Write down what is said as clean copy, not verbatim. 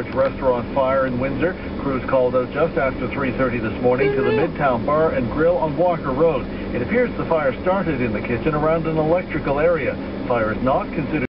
large restaurant fire in Windsor. Crews called out just after 3:30 this morning to the Midtown Bar and Grill on Walker Road. It appears the fire started in the kitchen around an electrical area. Fire is not considered